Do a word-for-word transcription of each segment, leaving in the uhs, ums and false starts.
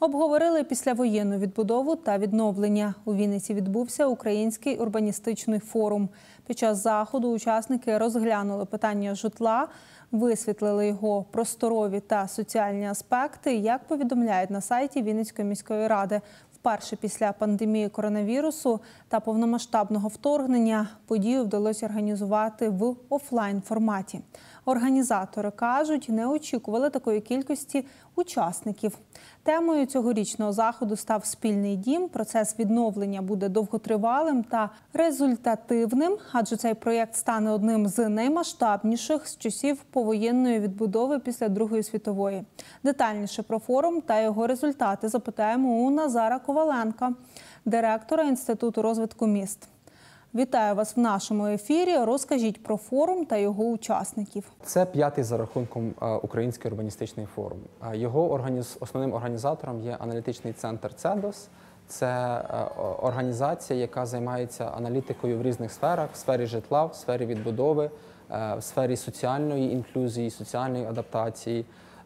Обговорили післявоєнну відбудову та відновлення. У Вінниці відбувся Український урбаністичний форум. Під час заходу учасники розглянули питання житла, висвітлили його просторові та соціальні аспекти, як повідомляють на сайті Вінницької міської ради. Вперше після пандемії коронавірусу та повномасштабного вторгнення подію вдалося організувати в офлайн-форматі. Організатори кажуть, не очікували такої кількості учасників. Темою цьогорічного заходу став спільний дім. Процес відновлення буде довготривалим та результативним, адже цей проєкт стане одним з наймасштабніших з часів повоєнної відбудови після Другої світової. Детальніше про форум та його результати запитаємо у Назара Коваленка, директора Інституту розвитку міст. Вітаю вас в нашому ефірі. Розкажіть про форум та його учасників. Це п'ятий за рахунком Український урбаністичний форум. Його організ... основним організатором є аналітичний центр «Цедос». Це організація, яка займається аналітикою в різних сферах – в сфері житла, в сфері відбудови, в сфері соціальної інклюзії, соціальної адаптації.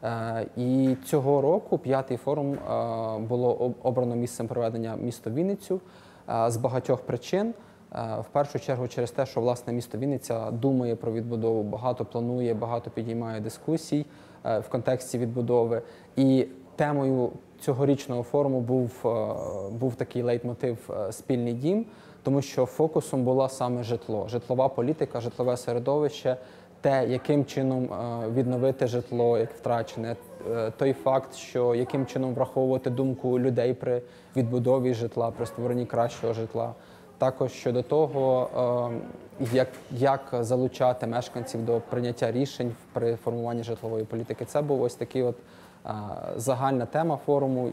І цього року п'ятий форум було обрано місцем проведення місто Вінницю з багатьох причин. В першу чергу через те, що власне місто Вінниця думає про відбудову, багато планує, багато підіймає дискусій в контексті відбудови. І темою цьогорічного форуму був, був такий лейтмотив «Спільний дім», тому що фокусом була саме житло, житлова політика, житлове середовище, те, яким чином відновити житло, як втрачене, той факт, що яким чином враховувати думку людей при відбудові житла, при створенні кращого житла. Також щодо того, як, як залучати мешканців до прийняття рішень при формуванні житлової політики. Це був ось такий от загальна тема форуму,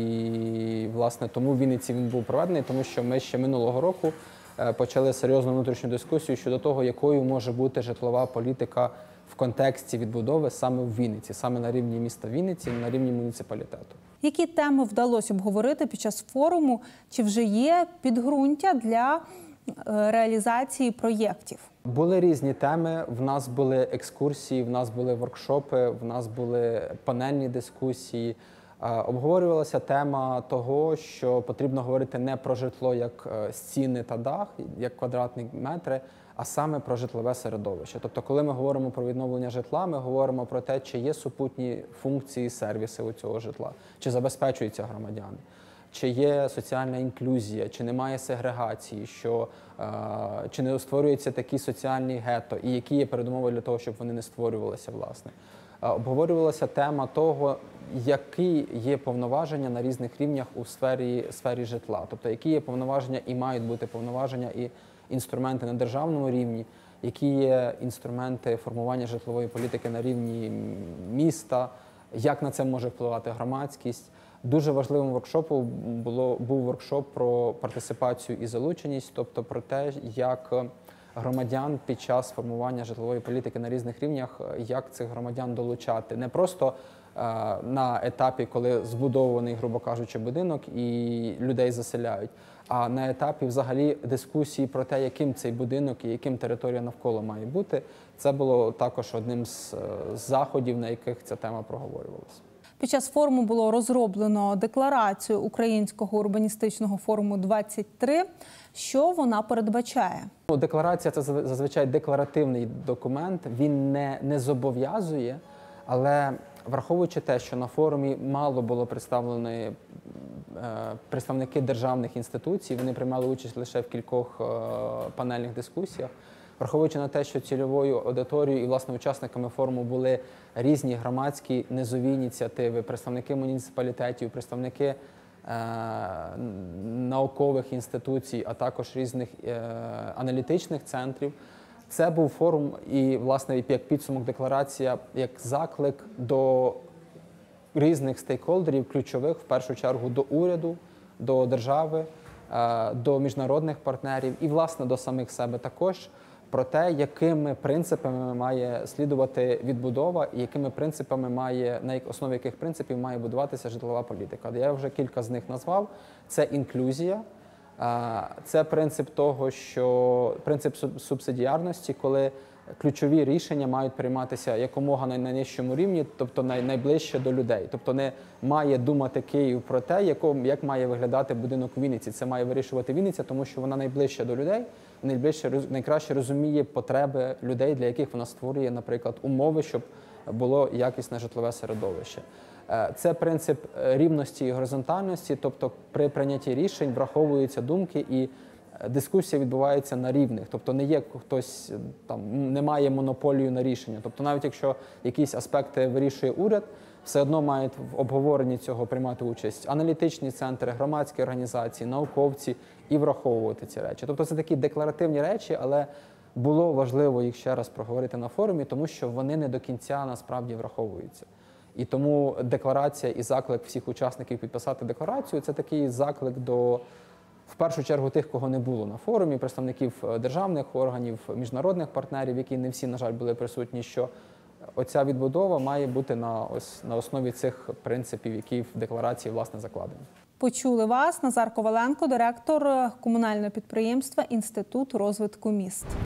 і, власне, тому в Вінниці він був проведений, тому що ми ще минулого року почали серйозну внутрішню дискусію щодо того, якою може бути житлова політика в контексті відбудови саме в Вінниці, саме на рівні міста Вінниці, на рівні муніципалітету. Які теми вдалося обговорити під час форуму? Чи вже є підґрунтя для реалізації проєктів? Були різні теми. В нас були екскурсії, в нас були воркшопи, в нас були панельні дискусії. Обговорювалася тема того, що потрібно говорити не про житло як стіни та дах, як квадратні метри, а саме про житлове середовище. Тобто, коли ми говоримо про відновлення житла, ми говоримо про те, чи є супутні функції, сервіси у цього житла, чи забезпечуються громадяни, чи є соціальна інклюзія, чи немає сегрегації, що, е, чи не створюються такі соціальні гетто, і які є передумови для того, щоб вони не створювалися, власне. Обговорювалася тема того, які є повноваження на різних рівнях у сфері, сфері житла. Тобто, які є повноваження і мають бути повноваження і інструменти на державному рівні, які є інструменти формування житлової політики на рівні міста, як на це може впливати громадськість. Дуже важливим воркшопом було, був воркшоп про партисипацію і залученість, тобто про те, як громадян під час формування житлової політики на різних рівнях, як цих громадян долучати. Не просто е, на етапі, коли збудований, грубо кажучи, будинок і людей заселяють, а на етапі взагалі дискусії про те, яким цей будинок і яким територія навколо має бути. Це було також одним з, з заходів, на яких ця тема проговорювалася. Під час форуму було розроблено декларацію Українського урбаністичного форуму двадцять три. Що вона передбачає? Декларація – це зазвичай декларативний документ, він не, не зобов'язує, але враховуючи те, що на форумі мало було представлені е, представники державних інституцій, вони приймали участь лише в кількох е, панельних дискусіях, враховуючи на те, що цільовою аудиторією і, власне, учасниками форуму були різні громадські низові ініціативи, представники муніципалітетів, представники е, наукових інституцій, а також різних е, аналітичних центрів. Це був форум і, власне, як підсумок декларація, як заклик до різних стейкхолдерів, ключових, в першу чергу, до уряду, до держави, е, до міжнародних партнерів і, власне, до самих себе також, про те, якими принципами має слідувати відбудова і якими принципами має, на основі яких принципів має будуватися житлова політика. Я вже кілька з них назвав. Це інклюзія, це принцип того, що принцип субсидіарності, коли ключові рішення мають прийматися якомога на найнижчому рівні, тобто най, найближче до людей. Тобто не має думати Київ про те, яком, як має виглядати будинок у Вінниці. Це має вирішувати Вінниця, тому що вона найближче до людей, найближче, найкраще розуміє потреби людей, для яких вона створює, наприклад, умови, щоб було якісне житлове середовище. Це принцип рівності і горизонтальності, тобто при прийнятті рішень враховуються думки і дискусія відбувається на рівних, тобто не є хтось, там, немає монополію на рішення. Тобто навіть якщо якісь аспекти вирішує уряд, все одно мають в обговоренні цього приймати участь аналітичні центри, громадські організації, науковці і враховувати ці речі. Тобто це такі декларативні речі, але було важливо їх ще раз проговорити на форумі, тому що вони не до кінця насправді враховуються. І тому декларація і заклик всіх учасників підписати декларацію – це такий заклик до, в першу чергу, тих, кого не було на форумі, представників державних органів, міжнародних партнерів, які не всі, на жаль, були присутні, що оця відбудова має бути на, ось, на основі цих принципів, які в декларації, власне, закладені. Почули вас. Назар Коваленко, директор комунального підприємства «Інститут розвитку міст».